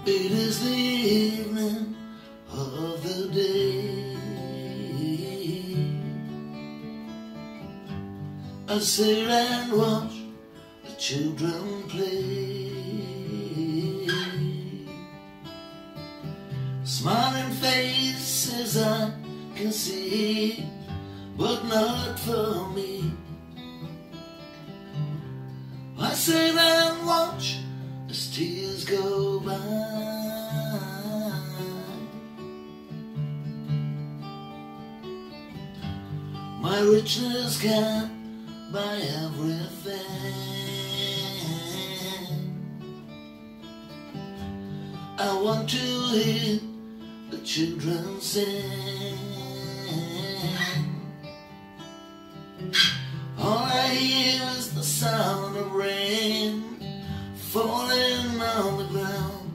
It is the evening of the day. I sit and watch the children play, smiling faces I can see, but not for me. I sit and watch as tears go by. My richness can't buy everything. I want to hear the children sing. All I hear is the sound of rain falling on the ground.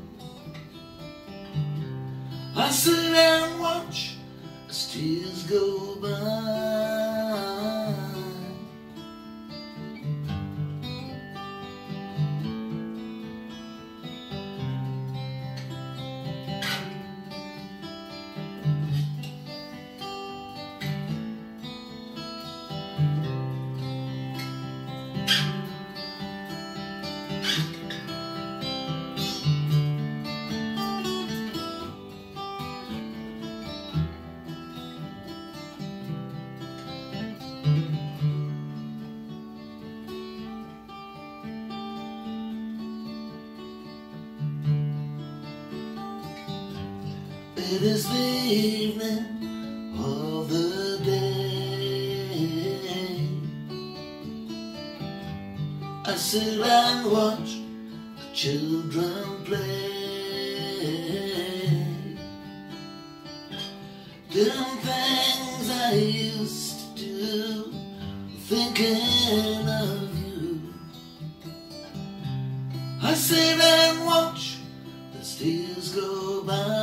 I sit and watch as tears go by. It is the evening of the day. I sit and watch the children play, doing things I used to do, thinking of you. I sit and watch the tears go by.